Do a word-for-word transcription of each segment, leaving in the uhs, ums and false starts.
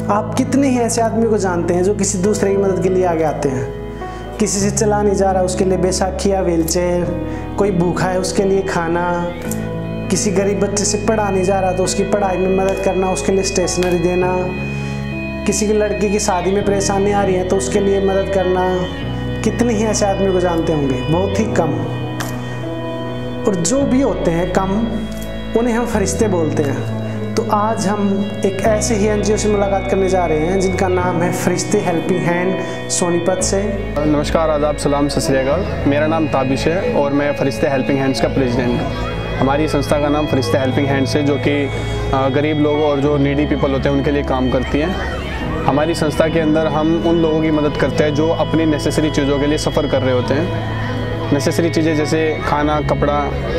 आप कितने ही ऐसे आदमी को जानते हैं जो किसी दूसरे की मदद के लिए आगे आते हैं। किसी से चला नहीं जा रहा उसके लिए बैसाखी या व्हीलचेयर, कोई भूखा है उसके लिए खाना, किसी गरीब बच्चे से पढ़ा नहीं जा रहा तो उसकी पढ़ाई में मदद करना, उसके लिए स्टेशनरी देना, किसी की लड़की की शादी में परेशानी आ रही है तो उसके लिए मदद करना। कितने ही ऐसे आदमी को जानते होंगे, बहुत ही कम। और जो भी होते हैं कम, उन्हें हम फरिश्ते बोलते हैं। तो आज हम एक ऐसे ही एनजीओ से मुलाकात करने जा रहे हैं जिनका नाम है फरिश्ते हेल्पिंग हैंड, सोनीपत से। नमस्कार, आदाब, सलाम, सत श्री अकाल। मेरा नाम ताबिश है और मैं फरिश्ते हेल्पिंग हैंड्स का प्रेसिडेंट हूँ। हमारी संस्था का नाम फरिश्ते हेल्पिंग हैंड्स है, जो कि गरीब लोग और जो नीडी पीपल होते हैं उनके लिए काम करती है। हमारी संस्था के अंदर हम उन लोगों की मदद करते हैं जो अपनी नेसेसरी चीज़ों के लिए सफ़र कर रहे होते हैं। नेसेसरी चीज़ें जैसे खाना, कपड़ा,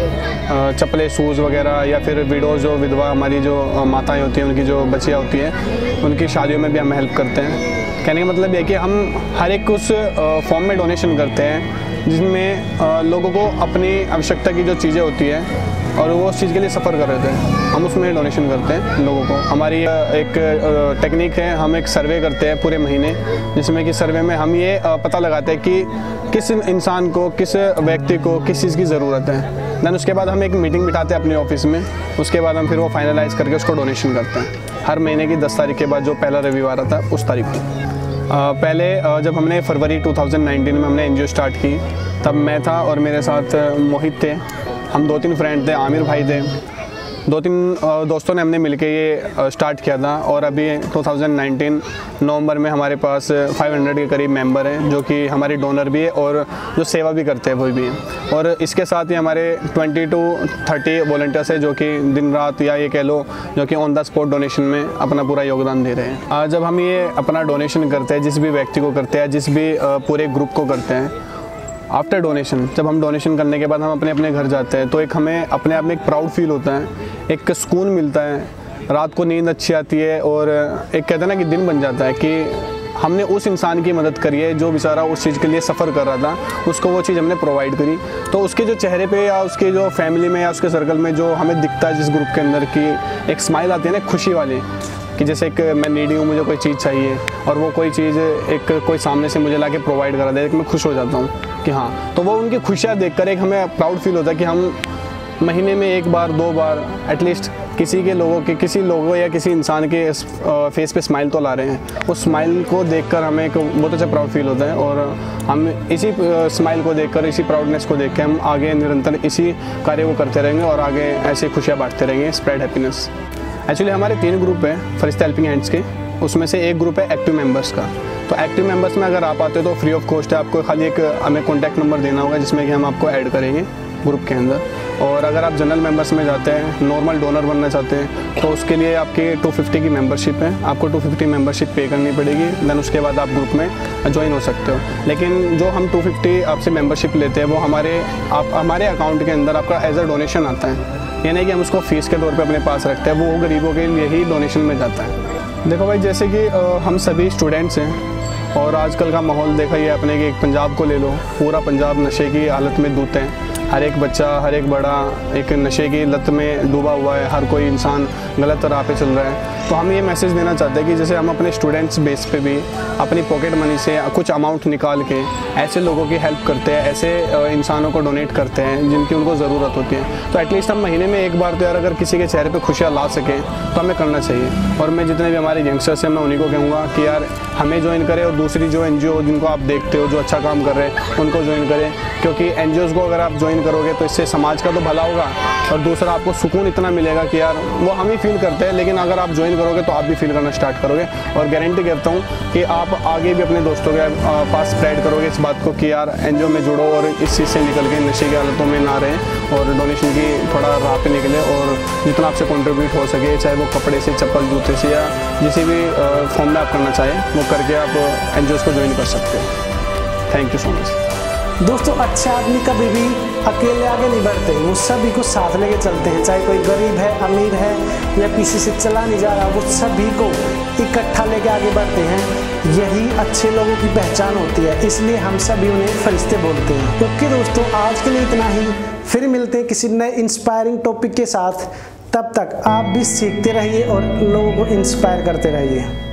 चप्पलें, शूज़ वगैरह, या फिर विडोज़ जो विधवा हमारी जो माताएं होती हैं उनकी जो बच्चियाँ होती हैं उनकी शादियों में भी हम हेल्प करते हैं। कहने का मतलब ये कि हम हर एक उस फॉर्म में डोनेशन करते हैं जिसमें लोगों को अपनी आवश्यकता की जो चीज़ें होती है और वो उस चीज़ के लिए सफ़र कर रहे थे, हम उसमें डोनेशन करते हैं लोगों को। हमारी एक टेक्निक है, हम एक सर्वे करते हैं पूरे महीने, जिसमें कि सर्वे में हम ये पता लगाते हैं कि किस इंसान को, किस व्यक्ति को किस चीज़ की ज़रूरत है। दैन उसके बाद हम एक मीटिंग बिठाते हैं अपने ऑफिस में। उसके बाद हम फिर वो फाइनलाइज़ करके उसको डोनेशन करते हैं हर महीने की दस तारीख के बाद, जो पहला रविवार आता है उस तारीख को। पहले जब हमने फरवरी दो हज़ार उन्नीस में हमने एनजीओ स्टार्ट की, तब मैं था और मेरे साथ मोहित थे। हम दो तीन फ्रेंड थे, आमिर भाई थे, दो तीन दोस्तों ने हमने मिलके ये स्टार्ट किया था। और अभी दो हज़ार उन्नीस नवंबर में हमारे पास पाँच सौ के करीब मेंबर हैं, जो कि हमारे डोनर भी है और जो सेवा भी करते हैं वो भी हैं। और इसके साथ ही हमारे बीस टू तीस वॉलंटियर्स हैं, जो कि दिन रात या ये कह लो जो कि ऑन द स्पॉट डोनेशन में अपना पूरा योगदान दे रहे हैं। आज जब हम ये अपना डोनेशन करते हैं, जिस भी व्यक्ति को करते हैं, जिस भी पूरे ग्रुप को करते हैं, आफ्टर डोनेशन, जब हम डोनेशन करने के बाद हम अपने अपने घर जाते हैं तो एक हमें अपने आप में एक प्राउड फील होता है, एक सुकून मिलता है, रात को नींद अच्छी आती है और एक कहते हैं ना कि दिन बन जाता है कि हमने उस इंसान की मदद करी है जो बेचारा उस चीज़ के लिए सफ़र कर रहा था, उसको वो चीज़ हमने प्रोवाइड करी। तो उसके जो चेहरे पे या उसके जो फैमिली में या उसके सर्कल में जो हमें दिखता है जिस ग्रुप के अंदर की एक स्माइल आती है ना, खुशी वाली, कि जैसे एक मैं नीडी हूँ, मुझे कोई चीज़ चाहिए और वो कोई चीज़ एक कोई सामने से मुझे लाके प्रोवाइड करा दे, मैं खुश हो जाता हूँ कि हाँ। तो वो उनकी खुशियाँ देखकर एक हमें प्राउड फील होता है कि हम महीने में एक बार दो बार एटलीस्ट किसी के लोगों के किसी लोगों या किसी इंसान के फेस पे स्माइल तो ला रहे हैं। उस स्माइल को देखकर हमें एक बहुत अच्छा प्राउड फील होता है और हम इसी स्माइल को देखकर, इसी प्राउडनेस को देख के हम आगे निरंतर इसी कार्य को करते रहेंगे और आगे ऐसे खुशियाँ बांटते रहेंगे। Spread happiness. एक्चुअली हमारे तीन ग्रुप हैं फरिश्ते हेल्पिंग हैंड्स के, उसमें से एक ग्रुप है एक्टिव मेंबर्स का। तो एक्टिव मेंबर्स में अगर आप आते हो तो फ्री ऑफ कॉस्ट है, आपको खाली एक हमें कॉन्टैक्ट नंबर देना होगा जिसमें कि हम आपको ऐड करेंगे ग्रुप के अंदर। और अगर आप जनरल मेंबर्स में जाते हैं, नॉर्मल डोनर बनना चाहते हैं, तो उसके लिए आपकी दो सौ पचास की मेंबरशिप है, आपको दो सौ पचास मेंबरशिप पे करनी पड़ेगी। देन उसके बाद आप ग्रुप में ज्वाइन हो सकते हो। लेकिन जो हम दो सौ पचास आपसे मेंबरशिप लेते हैं वो हमारे आप हमारे अकाउंट के अंदर आपका एज अ डोनेशन आता है, यानी कि हम उसको फीस के तौर पे अपने पास रखते हैं, वो गरीबों के लिए ही डोनेशन में जाता है। देखो भाई, जैसे कि हम सभी स्टूडेंट्स हैं और आजकल का माहौल देखा ही है अपने कि एक पंजाब को ले लो, पूरा पंजाब नशे की हालत में डूबते हैं। हर एक बच्चा, हर एक बड़ा एक नशे की लत में डूबा हुआ है, हर कोई इंसान गलत राह पे चल रहा है। तो हम ये मैसेज देना चाहते हैं कि जैसे हम अपने स्टूडेंट्स बेस पे भी अपनी पॉकेट मनी से कुछ अमाउंट निकाल के ऐसे लोगों की हेल्प करते हैं, ऐसे इंसानों को डोनेट करते हैं जिनकी उनको ज़रूरत होती है। तो एटलीस्ट हम महीने में एक बार तो यार अगर किसी के चेहरे पे खुशियाँ ला सकें तो हमें करना चाहिए। और मैं जितने भी हमारे यंगस्टर्स हैं मैं उन्हीं को कहूँगा कि यार हमें ज्वाइन करें और दूसरी जो एनजीओ जिनको आप देखते हो जो अच्छा काम कर रहे हैं उनको ज्वाइन करें, क्योंकि एनजीओज़ को अगर आप ज्वाइन करोगे तो इससे समाज का तो भला होगा और दूसरा आपको सुकून इतना मिलेगा कि यार वो हम ही फील करते हैं, लेकिन अगर आप ज्वाइन करोगे तो आप भी फील करना स्टार्ट करोगे। और गारंटी करता हूँ कि आप आगे भी अपने दोस्तों के पास स्प्रेड करोगे इस बात को कि यार एनजीओ में जुड़ो और इस चीज़ से निकल के नशे की हालतों में ना रहें और डोनेशन की थोड़ा राह पे निकले और जितना आपसे कंट्रीब्यूट हो सके, चाहे वो कपड़े से, चप्पल, जूते से या किसी भी फॉर्म में आप करना चाहें वो करके आप एनजीओज़ को ज्वाइन कर सकते हो। Thank you so much. दोस्तों, अच्छे आदमी कभी भी अकेले आगे नहीं बढ़ते, वो सभी को साथ लेके चलते हैं। चाहे कोई गरीब है, अमीर है या किसी से चला नहीं जा रहा, वो सभी को इकट्ठा लेके आगे बढ़ते हैं। यही अच्छे लोगों की पहचान होती है, इसलिए हम सभी उन्हें फरिश्ते बोलते हैं। ओके दोस्तों, आज के लिए इतना ही। फिर मिलते हैं किसी नए इंस्पायरिंग टॉपिक के साथ। तब तक आप भी सीखते रहिए और लोगों को इंस्पायर करते रहिए।